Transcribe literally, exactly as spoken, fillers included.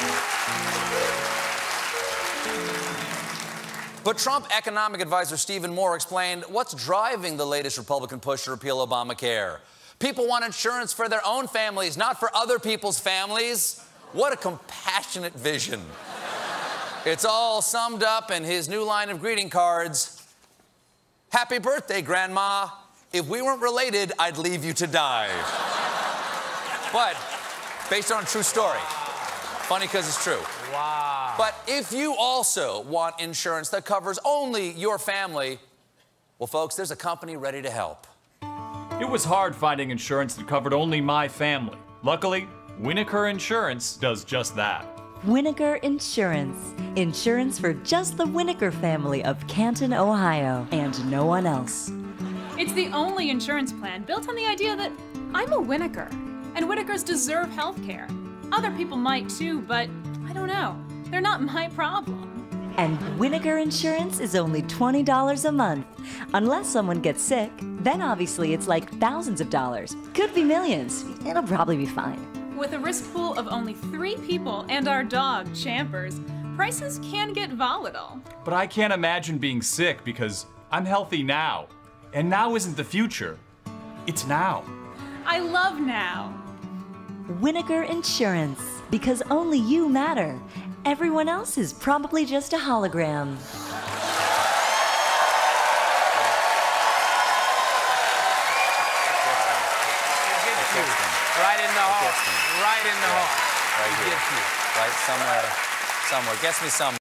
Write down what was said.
But Trump economic advisor Stephen Moore explained what's driving the latest Republican push to repeal Obamacare. People want insurance for their own families, not for other people's families. What a compassionate vision. It's all summed up in his new line of greeting cards. Happy birthday, Grandma. If we weren't related, I'd leave you to die. But based on a true story. Funny because it's true. Wow. But if you also want insurance that covers only your family, well, folks, there's a company ready to help. It was hard finding insurance that covered only my family. Luckily, Winnacker Insurance does just that. Winnacker Insurance. Insurance for just the Winnacker family of Canton, Ohio, and no one else. It's the only insurance plan built on the idea that I'm a Winnacker, and Winnackers deserve health care. Other people might too, but I don't know. They're not my problem. And Winnacker Insurance is only twenty dollars a month. Unless someone gets sick, then obviously it's like thousands of dollars. Could be millions. It'll probably be fine. With a risk pool of only three people and our dog, Champers, prices can get volatile. But I can't imagine being sick because I'm healthy now. And now isn't the future. It's now. I love now. Winnacker Insurance. Because only you matter. Everyone else is probably just a hologram. Right in the heart. Right in the heart. Right here. Right somewhere. Somewhere. Gets me somewhere.